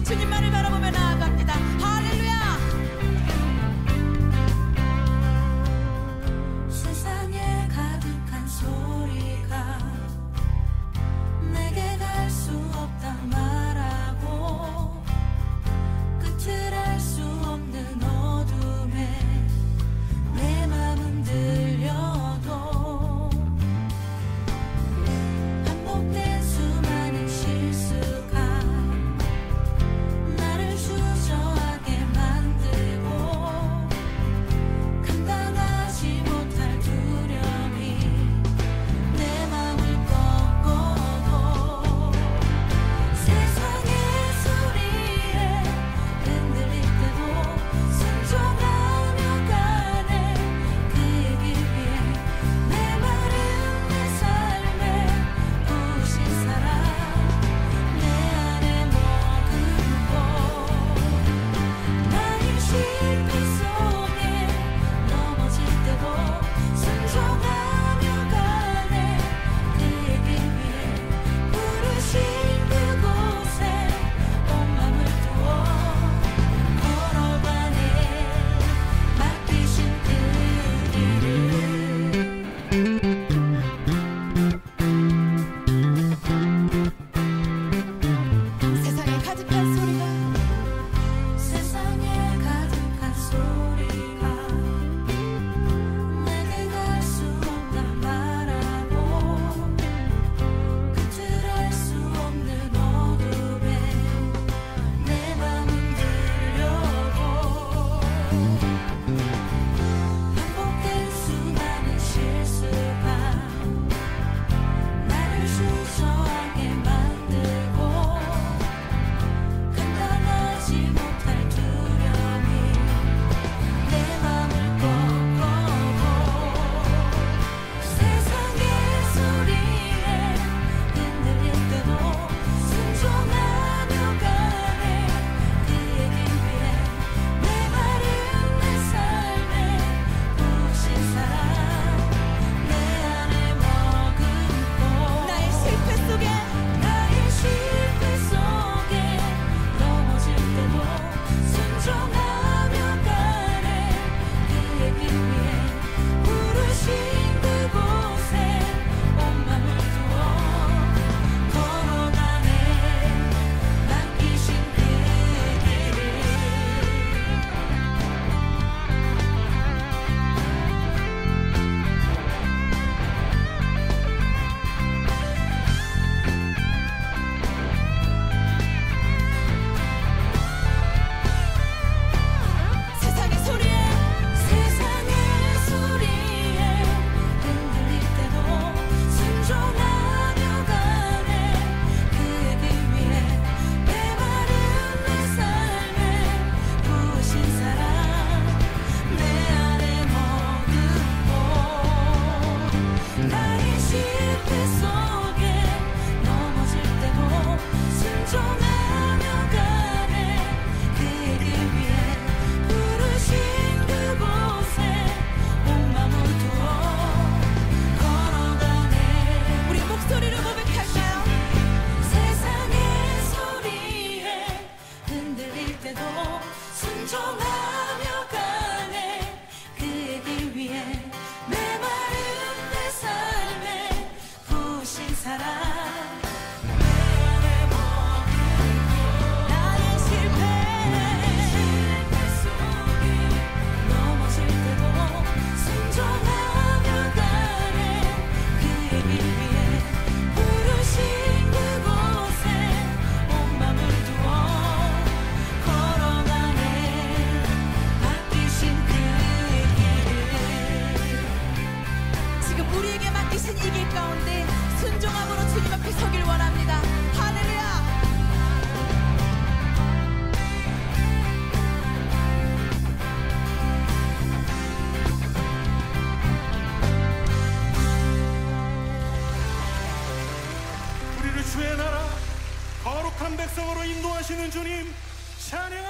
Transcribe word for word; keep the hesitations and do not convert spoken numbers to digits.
주님만을 바라보며 나아갑니다. 할렐루야. 세상에 가득한 소리가 내게 갈 수 없다 말하고 끝을 알 수 없는 어둠에 내 맘은 들려도 반복된 수많은 실수가 나를 주저하게 만들고 감당하지 못할 두려움이 내 맘을 꺾어도 세상의 소리에 흔들릴 때도 순종하며 가네. 그의 길 위에 내 마른 내 삶에 부으신 사랑 내 안에 머금고 나의 실패 속에 넘어질 때도 순종하며 가네. 그의 길 위에 부르신 그곳에 온 맘을 두어 걸어가네. 맡기신 그 길을 세상에 가득한 소리가 세상에 가득한 소리가 내게 갈 수 없다 말하고 끝을 알 수 없는 어둠에 내 맘은 들려도 반복된 수많은 실수가 나를 주저하게 만들고 감당하지 못할 두려움이 내 맘을 꺾어도 세상의 소리에 흔들릴 때도 순종하며 가네. 그의 길 위에 내 마른 내 삶에 부으신 사랑 내 안에 머금고 나의 실패 속에 나의 실패 속에 넘어질 때도 순종하며 가네. 그의 길 위에 부르신 그곳에 온 맘을 두어 걸어가네. 맡기신 그 길을 세상의 소리에 세상의 소리에 흔들릴 때도 순종하며 가네. 그의 길 위에 내 마른 내 삶에 부으신 사랑 내 안에 머금고 나의 실패 속에 넘어질 때도 순종하며 가네. 그의 길 위에 부르신 그곳에 온 맘을 두어 걸어가네. 우리 목소리로 고백할까요? 세상의 소리에 흔들릴 때도 순종하며 가네. 그의 길 위에 내 마른 내 삶에 부으신 사랑 내 안에 머금고 나의 실패 실패 속에 넘어질 때도 순종하며 가네. 그의 길 위에 부르신 그곳에 온 맘을 두어 걸어가네. 맡기신 그 길을 지금 우리에게 맡기신 이 길 가운데 순종함으로 주님 앞에 서길 원합니다. 할렐루야. 우리를 주의 나라 거룩한 백성으로 인도하시는 주님 찬양.